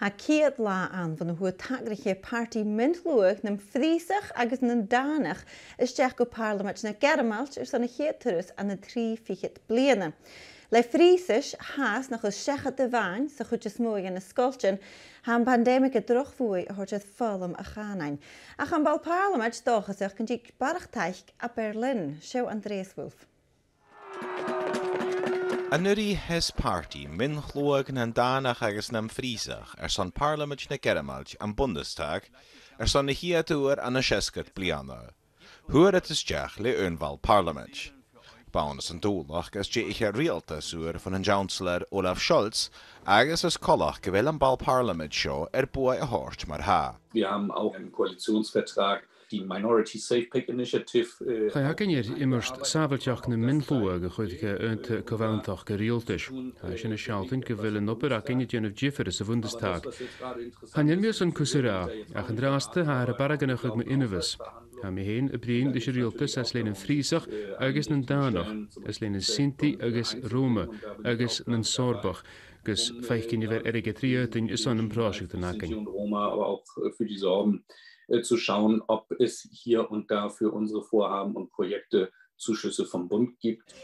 Ha ciad lá an van hoe tagriche party myndlwg nam friesach agus nam danach isteach go parliament na germalt is an a chéturus an na trí fichit bliana. Le friesisch haas nog eens sechat de waan, so goed is mooi in een skoltjen, han pandemic het droogvoei hoort het volum a ganain. Ach aan bal parliament toch gezegd kan ik bargteich a Berlin, show Andreas Wolf. Anuri his party min chloag en danach agus nam friesach son parliament na germalt an Bundestag son na hiatoer an a sesket bliana. Hoe het is jach le unval parliament. Baunas an dúlach gus dé ich rialta suur van een Chancellor Olaf Scholz agus is collach gewil an bal parliament show bua a hort mar ha. Wir haben auch im Koalitionsvertrag die Minority Safe Pick Initiative. Ga haken hier immers saveltjach na minloge goedike unt kavantach gerieltisch. Hij is in een schalten gewil een opera in het jenf jiffer is een Bundestag. Han je meer zo'n kusera, ach een draaste haar baragenach me innevis. Ha me heen een brien de gerieltis as leen een friesach, agus een danach, as leen een Sinti, agus Rome, agus een Sorbach. Gus feich kin je weer erge triuiting is zo'n project te naken. Roma, aber auch für die Sorgen zu schauen, ob es hier und da für unsere Vorhaben und Projekte Zuschüsse vom Bund gibt.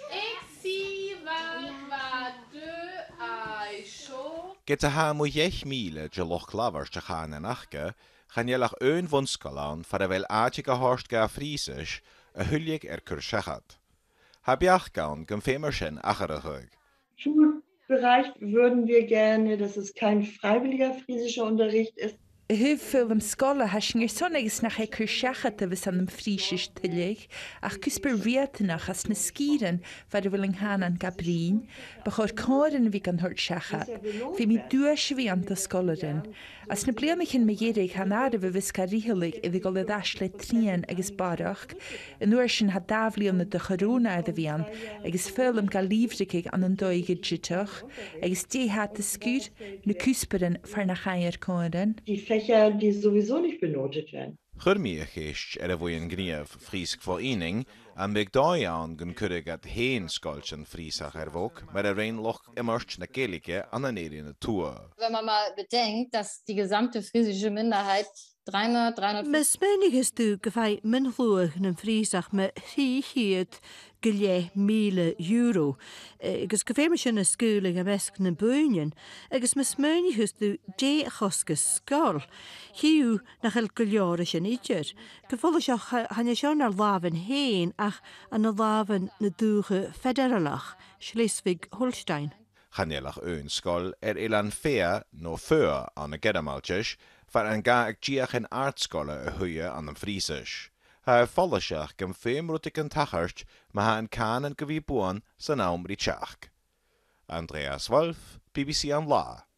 Get ha mo jech miele je loch lavers te gaan en achke, gaan je lach een wonskalaan voor de wel aardige horst ga friesisch, hullig kursechat. Hab jach gaan gefemerschen acherigig. Schulbereich würden wir gerne, dass es kein freiwilliger friesischer Unterricht ist. Huvud am scola hasing sonnegus nach cursachata vis an friisisch tilig, ach cusper riatanach as na skieren var willing han an Gabrin, bechor koren vi kan hort sachat, vi mi duas vi an ta scolarin. As na bliamichin me jedig hanade vi viska rihilig i vi golle dasle trien agus barach, en uersin had davli om de corona idde vi an, agus fulm ga liefdekig an an doige jitoch, agus die hat de skud, na cusperen var na chaier koren. Fächer, die sowieso nicht benotet werden. Churmie geest woin gnief Friesk Verening en big dajan gun kurig at heen skolchen Friesach erwok, maar rein loch immerst na Gelike an der Nerien Tour. Wenn man mal bedenkt, dass die gesamte friesische Minderheit 300. Mes meniges du gefai minloog en Friesach me hiet gulje €1,000. Gus gefeimisch in a schooling a mesk na buinen. Agus mes meniges du de chosges skol. Hiu nach el guljarisch en idjer. Gevolgach han je schon al laven heen ach an a laven na duge federalach, Schleswig-Holstein. Chanelach een skol ilan fea no feur an a gedamaltjes, voor een ga giach en aardskolle huie aan een Friesisch. Hij volleschach gem feemroetik en tachert, maar hij een kaan en gewie boan zijn naam Andreas Wolf, BBC aan La.